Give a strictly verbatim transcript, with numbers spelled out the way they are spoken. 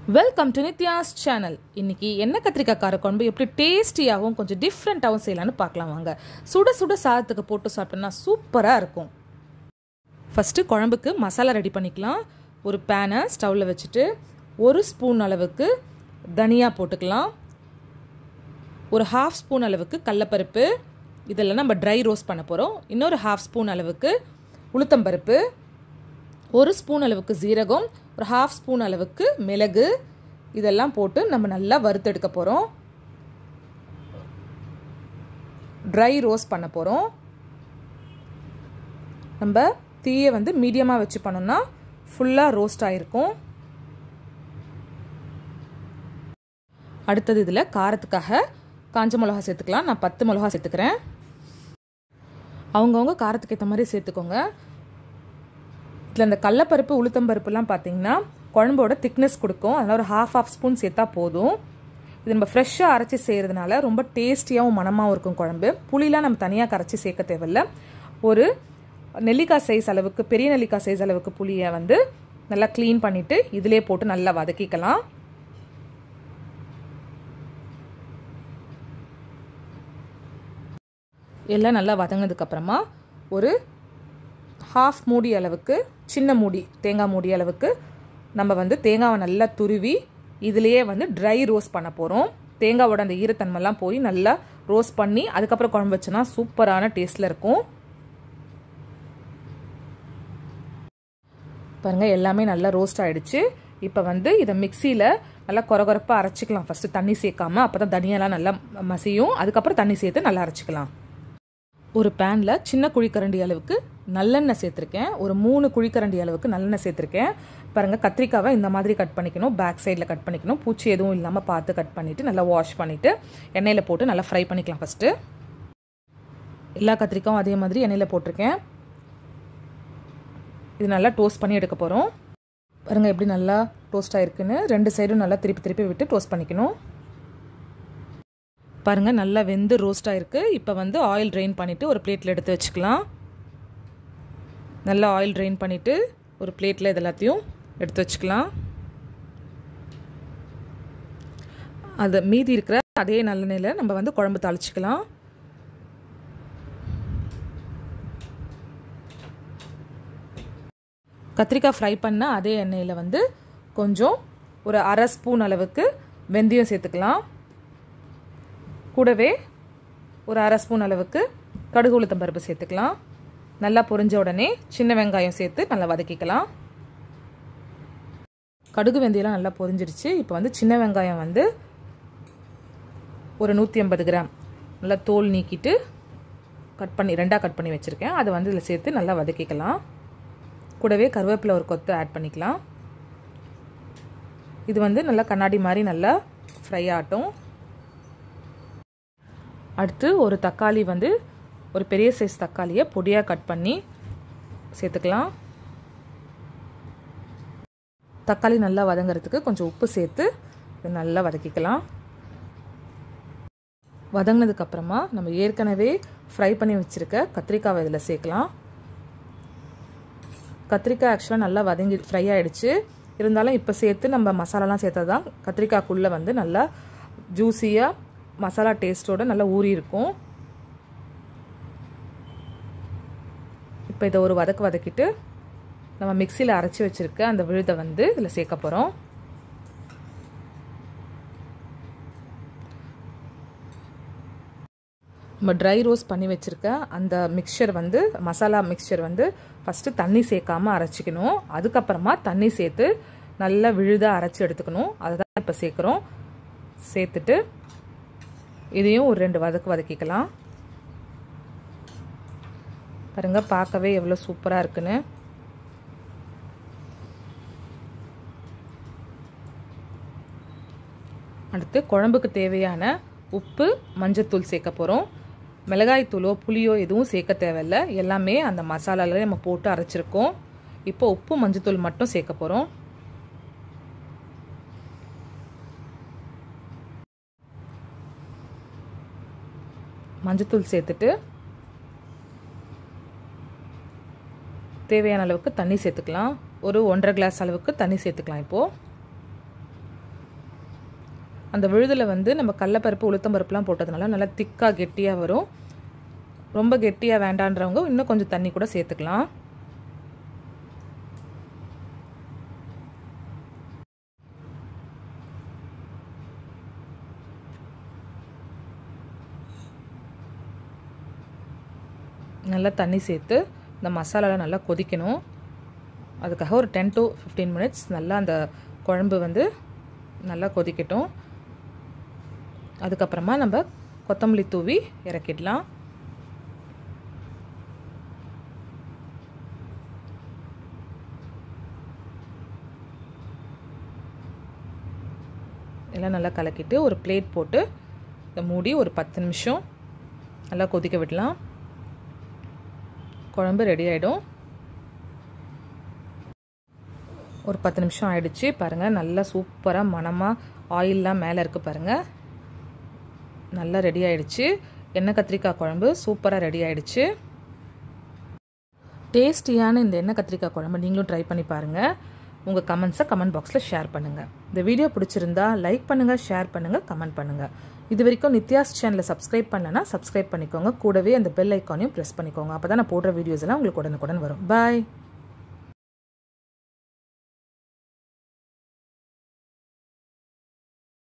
Welcome to Nithya's channel. இன்னைக்கு எண்ணெய் கத்திரிக்காய் காரக்குழம்பு எப்படி டேஸ்டியாகவும் கொஞ்சம் டிஃப்ரெண்ட்டாகவும் செய்யலான்னு பார்க்கலாம் வாங்க. சுட சுட சாதத்துக்கு போட்டு சாப்பிட்டோம்னா சூப்பராக இருக்கும். ஃபஸ்ட்டு குழம்புக்கு மசாலா ரெடி பண்ணிக்கலாம். ஒரு பேனை ஸ்டவ்வில் வச்சுட்டு ஒரு ஸ்பூன் அளவுக்கு தனியா போட்டுக்கலாம். ஒரு ஹாஃப் ஸ்பூன் அளவுக்கு கடலைப்பருப்பு, இதெல்லாம் நம்ம ட்ரை ரோஸ்ட் பண்ண போகிறோம். இன்னொரு ஹாஃப் ஸ்பூன் அளவுக்கு உளுத்தம்பருப்பு, ஒரு ஸ்பூன் அளவுக்கு ஜீரகம், ஒரு ஹாஃப் ஸ்பூன் அளவுக்கு மிளகு, இதெல்லாம் போட்டு நம்ம நல்லா வறுத்தெடுக்க போகிறோம். ட்ரை ரோஸ்ட் பண்ண போகிறோம். நம்ம தீயை வந்து மீடியமாக வச்சு பண்ணோம்னா ஃபுல்லாக ரோஸ்ட் ஆகிருக்கும். அடுத்தது இதில் காரத்துக்காக காஞ்ச மிளகா சேர்த்துக்கலாம். நான் பத்து மிளகா சேர்த்துக்கிறேன். அவங்கவுங்க காரத்துக்கு ஏற்ற மாதிரி சேர்த்துக்கோங்க. இதில் இந்த கடலைப்பருப்பு உளுத்தம்பருப்புலாம் பார்த்தீங்கன்னா குழம்போட திக்னஸ் கொடுக்கும். அதனால் ஒரு ஹாஃப் ஹாஃப் ஸ்பூன் சேர்த்தா போதும். இது நம்ம ஃப்ரெஷ்ஷாக அரைச்சி செய்கிறதுனால ரொம்ப டேஸ்டியாகவும் மனமாகவும் இருக்கும் குழம்பு. புளிலாம் நம்ம தனியாக கரைச்சி சேர்க்க தேவையில்ல. ஒரு நெல்லிக்காய் சைஸ் அளவுக்கு, பெரிய நெல்லிக்காய் சைஸ் அளவுக்கு புளியை வந்து நல்லா க்ளீன் பண்ணிவிட்டு இதிலே போட்டு நல்லா வதக்கிக்கலாம். எல்லாம் நல்லா வதங்கினதுக்கப்புறமா ஒரு ஹாஃப் மூடி அளவுக்கு, சின்ன மூடி தேங்காய் மூடி அளவுக்கு நம்ம வந்து தேங்காவை நல்லா துருவி இதுலேயே வந்து ட்ரை ரோஸ்ட் பண்ண போகிறோம். தேங்காவோட அந்த ஈரத்தன்மைலாம் போய் நல்லா ரோஸ்ட் பண்ணி அதுக்கப்புறம் குழம்பு வச்சோன்னா சூப்பரான டேஸ்ட்டில் இருக்கும். பாருங்கள், எல்லாமே நல்லா ரோஸ்ட் ஆகிடுச்சு. இப்போ வந்து இதை மிக்சியில் நல்லா கொரகொரப்பாக அரைச்சிக்கலாம். ஃபஸ்ட்டு தண்ணி சேர்க்காமல், அப்போ தான் தனியெல்லாம் நல்லா மசியும். அதுக்கப்புறம் தண்ணி சேர்த்து நல்லா அரைச்சிக்கலாம். ஒரு பேனில் சின்ன குழிக்கரண்டி அளவுக்கு நல்லெண்ணெய் சேர்த்துருக்கேன். ஒரு மூணு குழிக்கரண்டி அளவுக்கு நல்லெண்ணெய் சேர்த்துருக்கேன். பாருங்கள், கத்திரிக்காவை இந்த மாதிரி கட் பண்ணிக்கணும். பேக் சைடில் கட் பண்ணிக்கணும். பூச்சி எதுவும் இல்லாமல் பார்த்து கட் பண்ணிவிட்டு நல்லா வாஷ் பண்ணிவிட்டு எண்ணெயில் போட்டு நல்லா ஃப்ரை பண்ணிக்கலாம். ஃபஸ்ட்டு எல்லா கத்திரிக்காயும் அதே மாதிரி எண்ணெயில் போட்டிருக்கேன். இது நல்லா டோஸ்ட் பண்ணி எடுக்க போகிறோம். பாருங்கள் எப்படி நல்லா டோஸ்ட் ஆகிருக்குன்னு. ரெண்டு சைடும் நல்லா திருப்பி திருப்பி விட்டு டோஸ்ட் பண்ணிக்கணும். பாருங்கள், நல்லா வெந்து ரோஸ்ட் ஆகிருக்கு. இப்போ வந்து ஆயில் ட்ரெயின் பண்ணிவிட்டு ஒரு பிளேட்டில் எடுத்து வச்சுக்கலாம். நல்லா ஆயில் ட்ரெயின் பண்ணிவிட்டு ஒரு பிளேட்டில் இது எல்லாத்தையும் எடுத்து வச்சுக்கலாம். அது மீதி இருக்கிற அதே நல்லெண்ணெயில் நம்ம வந்து குழம்பு தாளிச்சிக்கலாம். கத்திரிக்காய் ஃப்ரை பண்ண அதே எண்ணெயில் வந்து கொஞ்சம் ஒரு அரை ஸ்பூன் அளவுக்கு வெந்தயம் சேர்த்துக்கலாம். கூடவே ஒரு அரை ஸ்பூன் அளவுக்கு கடுகு உளுத்தம் பருப்பு சேர்த்துக்கலாம். நல்லா பொரிஞ்ச உடனே சின்ன வெங்காயம் சேர்த்து நல்லா வதக்கிக்கலாம். கடுகு வெந்தயம்லாம் நல்லா பொரிஞ்சிடுச்சு. இப்போ வந்து சின்ன வெங்காயம் வந்து ஒரு நூற்றி ஐம்பது கிராம் நல்லா தோல் நீக்கிட்டு கட் பண்ணி ரெண்டாக கட் பண்ணி வச்சுருக்கேன். அதை வந்து இதில் சேர்த்து நல்லா வதக்கிக்கலாம். கூடவே கருவேப்பிலை ஒரு கொத்து ஆட் பண்ணிக்கலாம். இது வந்து நல்லா கண்ணாடி மாதிரி நல்லா ஃப்ரை ஆகட்டும். அடுத்து ஒரு தக்காளி வந்து ஒரு பெரிய சைஸ் தக்காளியை பொடியாக கட் பண்ணி சேர்த்துக்கலாம். தக்காளி நல்லா வதங்கிறதுக்கு கொஞ்சம் உப்பு சேர்த்து நல்லா வதக்கிக்கலாம். வதங்கினதுக்கப்புறமா நம்ம ஏற்கனவே ஃப்ரை பண்ணி வச்சுருக்க கத்திரிக்காவை இதில் சேர்க்கலாம். கத்திரிக்காய் ஆக்சுவலாக நல்லா வதங்கி ஃப்ரை ஆகிடுச்சு. இருந்தாலும் இப்போ சேர்த்து நம்ம மசாலாலாம் சேர்த்தா தான் கத்திரிக்காய்க்குள்ளே வந்து நல்லா ஜூஸியாக மசாலா டேஸ்ட்டோடு நல்லா ஊறி இருக்கும். இப்போ இதை ஒரு வதக்கு வதக்கிட்டு நம்ம மிக்சியில் அரைச்சி வச்சுருக்க அந்த விழுதை வந்து இதில் சேர்க்க போகிறோம். நம்ம ட்ரை ரோஸ்ட் பண்ணி வச்சுருக்க அந்த மிக்சர் வந்து மசாலா மிக்சர் வந்து ஃபஸ்ட்டு தண்ணி சேர்க்காமல் அரைச்சிக்கணும். அதுக்கப்புறமா தண்ணி சேர்த்து நல்லா விழுதாக அரைச்சி எடுத்துக்கணும். அதை தான் இப்போ சேர்க்குறோம். சேர்த்துட்டு இதையும் ஒரு ரெண்டு வதக்கு வதக்கிக்கலாம். பாருங்க, பார்க்கவே எவ்வளோ சூப்பராக இருக்குன்னு. அடுத்து குழம்புக்கு தேவையான உப்பு, மஞ்சத்தூள் சேர்க்க போகிறோம். மிளகாய் தூளோ புளியோ எதுவும் சேர்க்க தேவையில்லை. எல்லாமே அந்த மசாலாவில் நம்ம போட்டு அரைச்சிருக்கோம். இப்போ உப்பு மஞ்சத்தூள் மட்டும் சேர்க்க போகிறோம். மஞ்சத்தூள் சேர்த்துட்டு தேவையான அளவுக்கு தண்ணி சேர்த்துக்கலாம். ஒரு ஒன்றரை கிளாஸ் அளவுக்கு தண்ணி சேர்த்துக்கலாம். இப்போது அந்த விழுதில் வந்து நம்ம கடலைப்பருப்பு உளுத்தம்பருப்புலாம் போட்டதுனால நல்லா திக்காக கெட்டியாக வரும். ரொம்ப கெட்டியாக வேண்டான்றவங்க இன்னும் கொஞ்சம் தண்ணி கூட சேர்த்துக்கலாம். நல்லா தண்ணி சேர்த்து இந்த மசாலாலாம் நல்லா கொதிக்கணும். அதுக்காக ஒரு டென் டு ஃபிஃப்டீன் மினிட்ஸ் நல்லா அந்த குழம்பு வந்து நல்லா கொதிக்கட்டும். அதுக்கப்புறமா நம்ம கொத்தமல்லி தூவி இறக்கிடலாம். எல்லாம் நல்லா கலக்கிட்டு ஒரு பிளேட் போட்டு இதை மூடி ஒரு பத்து நிமிஷம் நல்லா கொதிக்க விடலாம். குழம்பு ரெடி ஆகிடும். ஒரு பத்து நிமிஷம் ஆயிடுச்சு பாருங்கள். நல்லா சூப்பராக மணமாக ஆயிலெலாம் மேலே இருக்குது பாருங்கள். நல்லா ரெடி ஆகிடுச்சு. எண்ணெய் கத்திரிக்காய் குழம்பு சூப்பராக ரெடி ஆகிடுச்சு. டேஸ்டியான இந்த எண்ணெய் கத்திரிக்காய் குழம்பு நீங்களும் ட்ரை பண்ணி பாருங்கள். உங்கள் கமெண்ட்ஸை கமெண்ட் பாக்ஸில் ஷேர் பண்ணுங்கள். இந்த வீடியோ பிடிச்சிருந்தா லைக் பண்ணுங்கள், ஷேர் பண்ணுங்கள், கமெண்ட் பண்ணுங்கள். இது வரைக்கும் நித்யாஸ் சேனலை சப்ஸ்கிரைப் பண்ணலன்னா சப்ஸ்கிரைப் பண்ணிக்கோங்க. கூடவே அந்த பெல் ஐக்கானையும் ப்ரெஸ் பண்ணிக்கோங்க. அப்போ தான் நான் போடுற வீடியோஸ் எல்லாம் உங்களுக்கு உடனுக்குடன் வரும். பாய்.